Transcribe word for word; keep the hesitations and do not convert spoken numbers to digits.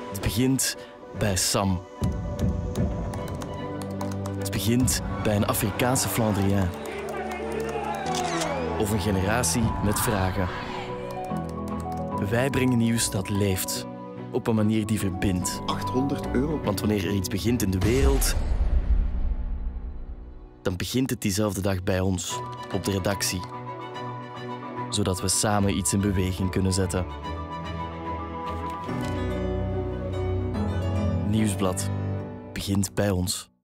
Het begint bij Sam. Het begint bij een Afrikaanse Flandrien. Of een generatie met vragen. Wij brengen nieuws dat leeft. Op een manier die verbindt. achthonderd euro? Want wanneer er iets begint in de wereld, dan begint het diezelfde dag bij ons, op de redactie. Zodat we samen iets in beweging kunnen zetten. Nieuwsblad begint bij ons.